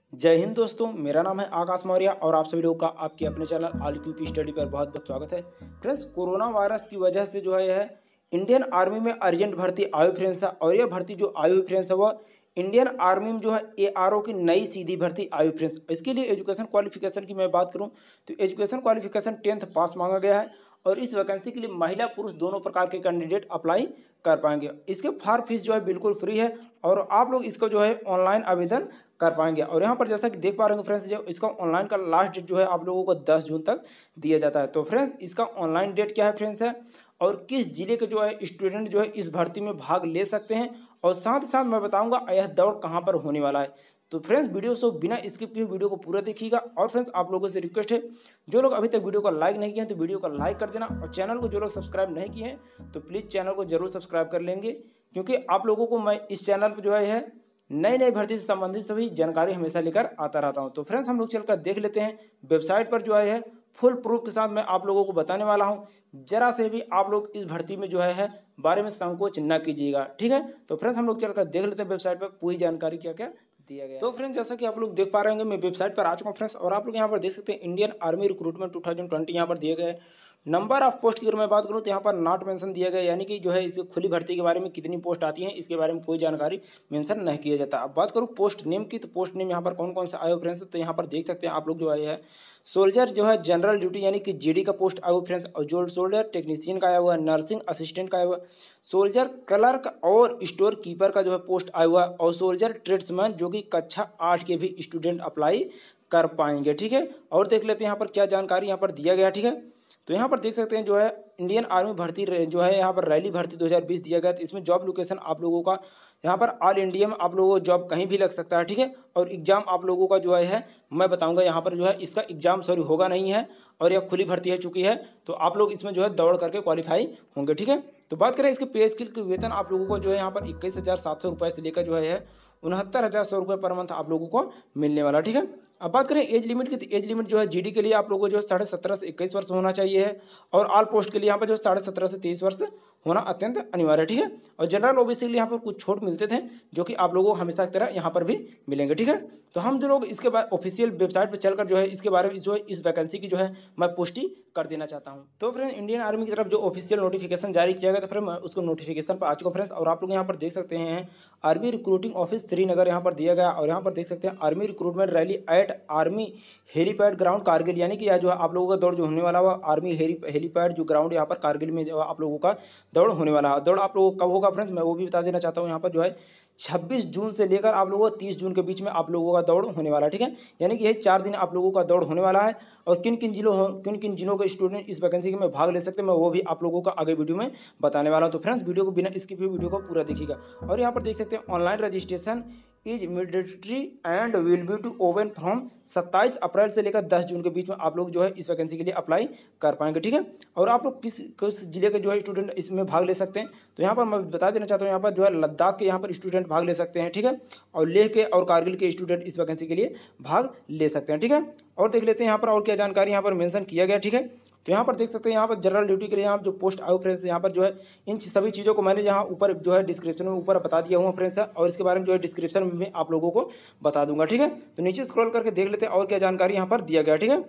जय हिंद दोस्तों, मेरा नाम है आकाश मौर्य और आप सभी लोगों का आपके अपने चैनल ऑल क्यूपी स्टडी पर बहुत बहुत स्वागत है। फ्रेंड्स, कोरोना वायरस की वजह से जो है इंडियन आर्मी में अर्जेंट भर्ती आई हुई फ्रेंड्स है। और यह भर्ती जो आई हुई फ्रेंड्स है वह इंडियन आर्मी में जो है ARO की नई सीधी भर्ती आई हुई फ्रेंड्स। इसके लिए एजुकेशन क्वालिफिकेशन की मैं बात करूं तो एजुकेशन क्वालिफिकेशन 10th पास मांगा गया है। और इस वैकेंसी के लिए महिला पुरुष दोनों प्रकार के कैंडिडेट अप्लाई कर पाएंगे। इसके फॉर्म फीस जो है बिल्कुल फ्री है और आप लोग इसका जो है ऑनलाइन आवेदन कर पाएंगे। और यहाँ पर जैसा कि देख पा रहे हैं फ्रेंड्स, जो इसका ऑनलाइन का लास्ट डेट जो है आप लोगों को 10 जून तक दिया जाता है। तो फ्रेंड्स, इसका ऑनलाइन डेट क्या है फ्रेंड्स है और किस जिले के जो है स्टूडेंट जो है इस भर्ती में भाग ले सकते हैं और साथ ही साथ मैं बताऊंगा यह दौड़ कहाँ पर होने वाला है। तो फ्रेंड्स, वीडियो से बिना स्किप किए वीडियो को पूरा देखिएगा। और फ्रेंड्स, आप लोगों से रिक्वेस्ट है, जो लोग अभी तक वीडियो को लाइक नहीं किए हैं तो वीडियो को लाइक कर देना और चैनल को जो लोग सब्सक्राइब नहीं किए हैं तो प्लीज़ चैनल को जरूर सब्सक्राइब कर लेंगे, क्योंकि आप लोगों को मैं इस चैनल पर जो है नई नई भर्ती से संबंधित सभी जानकारी हमेशा लेकर आता रहता हूं। तो फ्रेंड्स, हम लोग चलकर देख लेते हैं वेबसाइट पर जो है फुल प्रूफ के साथ मैं आप लोगों को बताने वाला हूं। जरा से भी आप लोग इस भर्ती में जो है बारे में संकोच न कीजिएगा, ठीक है। तो फ्रेंड्स, हम लोग चलकर देख लेते हैं वेबसाइट पर पूरी जानकारी क्या क्या दिया गया। तो फ्रेंड्स, जैसा कि आप लोग देख पा रहे होंगे मैं वेबसाइट पर आ चुका हूँ फ्रेंड्स। और आप लोग यहाँ पर देख सकते हैं इंडियन आर्मी रिक्रूटमेंट 2020 यहाँ पर दिए गए। नंबर ऑफ पोस्ट की अगर मैं बात करूँ तो यहाँ पर नॉट मेंशन दिया गया, यानी कि जो है इसकी खुली भर्ती के बारे में कितनी पोस्ट आती हैं इसके बारे में कोई जानकारी मेंशन नहीं किया जाता। अब बात करूँ पोस्ट नेम की, तो पोस्ट नेम यहाँ पर कौन कौन सा आया फ्रेंड्स, तो यहाँ पर देख सकते हैं आप लोग जो है सोल्जर जो है जनरल ड्यूटी यानी कि GD का पोस्ट आया हुआ फ्रेंड्स, और जो सोल्जर टेक्नीशियन का आया हुआ, नर्सिंग असिस्टेंट का आया हुआ, सोल्जर क्लर्क और स्टोर कीपर का जो है पोस्ट आया हुआ, और सोल्जर ट्रेड्समैन जो कि कक्षा 8 के भी स्टूडेंट अप्लाई कर पाएंगे, ठीक है। और देख लेते हैं यहाँ पर क्या जानकारी यहाँ पर दिया गया, ठीक है। तो यहाँ पर देख सकते हैं जो है इंडियन आर्मी भर्ती जो है यहाँ पर रैली भर्ती 2020 दिया गया। तो इसमें जॉब लोकेशन आप लोगों का यहाँ पर ऑल इंडिया में आप लोगों को जॉब कहीं भी लग सकता है, ठीक है। और एग्जाम आप लोगों का जो है मैं बताऊंगा यहाँ पर जो है इसका एग्जाम सॉरी होगा नहीं है, और यह खुली भर्ती है चुकी है। तो आप लोग इसमें जो है दौड़ करके क्वालिफाई होंगे, ठीक है। तो बात करें इसके पे स्केल के वेतन आप लोगों को जो है यहाँ पर 21,700 रुपये से लेकर जो है 69,100 रुपये पर मंथ आप लोगों को मिलने वाला, ठीक है। अब बात करें एज लिमिट की, तो एज लिमिट जो है GD के लिए आप लोगों को जो है 17.5 से 21 वर्ष होना चाहिए है, और ऑल पोस्ट के लिए यहाँ पर जो 17.5 से 23 वर्ष होना अत्यंत अनिवार्य है, ठीक है। और जनरल OBC के लिए यहाँ पर कुछ छूट मिलते थे जो कि आप लोगों को हमेशा की तरह यहाँ पर भी मिलेंगे, ठीक है। तो हम जो लोग इसके बाद ऑफिशियल वेबसाइट पर चलकर जो है इसके बारे में जो है इस वैकेंसी की जो है मैं पुष्टि कर देना चाहता हूँ। तो फ्रेंड, इंडियन आर्मी की तरफ जो ऑफिशियल नोटिफिकेशन जारी किया गया, तो फ्रेंड मैं उसको नोटिफिकेशन पर आ चुका फ्रेंड्स। और आप लोग यहाँ पर देख सकते हैं आर्मी रिक्रूटिंग ऑफिस श्रीनगर यहाँ पर दिया गया, और यहाँ पर देख सकते हैं army recruitment rally at army helipad ground Kargil, यानी कि यह जो है आप लोगों का दौड़ जो होने वाला हुआ आर्मी हेलीपैड जो ग्राउंड यहाँ पर कारगिल में जो आप लोगों का दौड़ होने वाला है। दौड़ आप लोगों को कब होगा फ्रेंड्स, मैं वो भी बता देना चाहता हूँ। यहाँ पर जो है 26 जून से लेकर आप लोगों को 30 जून के बीच में आप लोगों का दौड़ होने वाला है, ठीक है। यानी कि ये 4 दिन आप लोगों का दौड़ होने वाला है। और किन किन जिलों के स्टूडेंट इस वैकेंसी में भाग ले सकते हैं मैं वो भी आप लोगों को आगे वीडियो में बताने वाला हूँ। तो फ्रेंड्स, वीडियो को बिना स्किप हुए वीडियो को पूरा देखिएगा। और यहाँ पर देख सकते हैं online registration is mandatory and will be to open from 27 April से लेकर 10 जून के बीच में आप लोग जो है इस वैकेंसी के लिए अप्लाई कर पाएंगे, ठीक है। और आप लोग किस जिले के जो है स्टूडेंट इसमें भाग ले सकते हैं, तो यहाँ पर मैं बता देना चाहता हूँ यहाँ पर जो है लद्दाख के यहाँ पर स्टूडेंट भाग ले सकते हैं, ठीक है। और लेह के और कारगिल के स्टूडेंट इस वैकेंसी के लिए भाग ले सकते हैं, ठीक है। और देख लेते हैं यहाँ पर और क्या जानकारी यहाँ पर मेंशन किया गया, ठीक है। तो यहाँ पर देख सकते हैं यहाँ पर जनरल ड्यूटी के लिए यहाँ जो पोस्ट आए फ्रेंड्स, यहाँ पर जो है इन सभी चीज़ों को मैंने यहाँ ऊपर जो है डिस्क्रिप्शन में ऊपर बता दिया हूँ फ्रेंड्स, और इसके बारे में जो है डिस्क्रिप्शन में आप लोगों को बता दूंगा, ठीक है। तो नीचे स्क्रॉल करके देख लेते हैं और क्या जानकारी यहाँ पर दिया गया, ठीक है।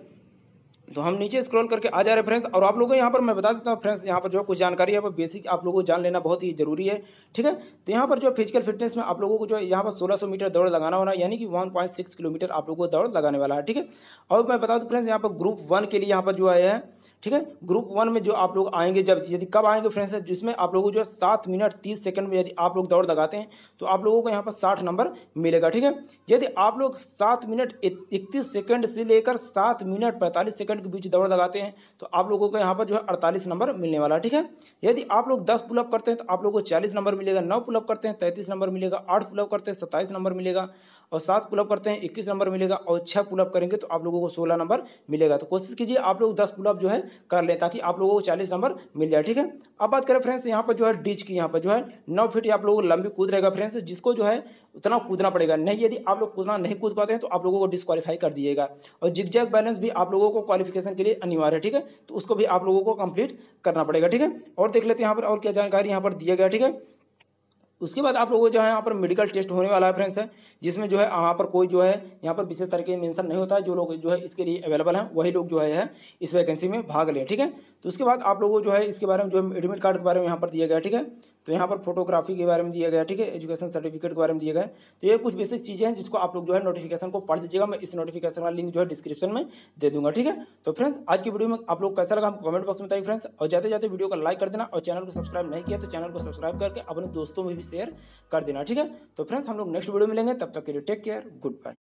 तो हम नीचे स्क्रॉल करके आ जा रहे हैं फ्रेंड्स, और आप लोगों को यहाँ पर मैं बता देता हूँ फ्रेंड्स, यहाँ पर जो कुछ जानकारी है वो बेसिक आप लोगों को जान लेना बहुत ही जरूरी है, ठीक है। तो यहाँ पर जो फिजिकल फिटनेस में आप लोगों को जो है यहाँ पर 1600 मीटर दौड़ लगाना होना, यानी कि 1.6 किलोमीटर आप लोगों को दौड़ लगाने वाला है, ठीक है। और मैं बता दूँ फ्रेंड्स, यहाँ पर ग्रुप 1 के लिए यहाँ पर जो आया है, ठीक है। ग्रुप 1 में जो आप लोग आएंगे जब यदि कब आएंगे फ्रेंड्स, जिसमें आप लोगों को जो है 7 मिनट 30 सेकंड में यदि आप लोग दौड़ लगाते हैं तो आप लोगों को यहाँ पर 60 नंबर मिलेगा, ठीक है। यदि आप लोग 7 मिनट 31 सेकंड से लेकर 7 मिनट 45 सेकंड के बीच दौड़ लगाते हैं तो आप लोगों को यहाँ पर जो है 48 नंबर मिलने वाला, ठीक है। यदि आप लोग 10 पुलअप करते हैं तो आप लोगों को 40 नंबर मिलेगा, 9 पुलअप करते हैं 33 नंबर मिलेगा, 8 पुलअप करते हैं 27 नंबर मिलेगा, और 7 पुलअप करते हैं 21 नंबर मिलेगा, और 6 पुलअप करेंगे तो आप लोगों को 16 नंबर मिलेगा। तो कोशिश कीजिए आप लोग 10 पुलअप जो है कर लें ताकि आप लोगों को 40 नंबर मिल जाए, ठीक है। अब बात करें फ्रेंड्स, यहाँ पर जो है डिच की, यहाँ पर जो है 9 फीट आप लोगों को लंबी कूद रहेगा फ्रेंड्स, जिसको जो है उतना कूदना पड़ेगा, नहीं यदि आप लोग कूदना नहीं कूद पाते हैं तो आप लोगों को डिस्क्वालीफाई कर दिएगा। और जिगजैग बैलेंस भी आप लोगों को क्वालिफिकेशन के लिए अनिवार्य है, ठीक है। तो उसको भी आप लोगों को कंप्लीट करना पड़ेगा, ठीक है। और देख लेते हैं यहाँ पर और क्या जानकारी यहाँ पर दिया गया, ठीक है। उसके बाद आप लोगों को जो है यहाँ पर मेडिकल टेस्ट होने वाला है फ्रेंड्स है, जिसमें जो है यहाँ पर कोई जो है यहाँ पर विशेष तरीके मेंशन नहीं होता है। जो लोग जो है इसके लिए अवेलेबल हैं वही लोग जो है इस वैकेंसी में भाग लें, ठीक है। तो उसके बाद आप लोगों को जो है इसके बारे में जो है एडमिट कार्ड के बारे में यहाँ पर दिया गया, ठीक है। तो यहाँ पर फोटोग्राफी के बारे में दिया गया, ठीक है, एजुकेशन सर्टिफिकेट के बारे में दिया गया। तो ये कुछ बेसिक चीज़ें हैं जिसको आप लोग जो है नोटिफिकेशन को पढ़ लीजिएगा। मैं इस नोटिफिकेशन का लिंक जो है डिस्क्रिप्शन में दे दूंगा, ठीक है। तो फ्रेंड्स आज की वीडियो में आप लोग कैसा लगा हमको कमेंट बॉक्स में बताइए फ्रेंड्स, और जाते जाते वीडियो को लाइक कर देना, और चैनल को सब्सक्राइब नहीं किया तो चैनल को सब्सक्राइब करके अपने दोस्तों में भी शेयर कर देना, ठीक है। तो फ्रेंड्स हम लोग नेक्स्ट वीडियो में मिलेंगे, तब तक के लिए टेक केयर, गुड बाय।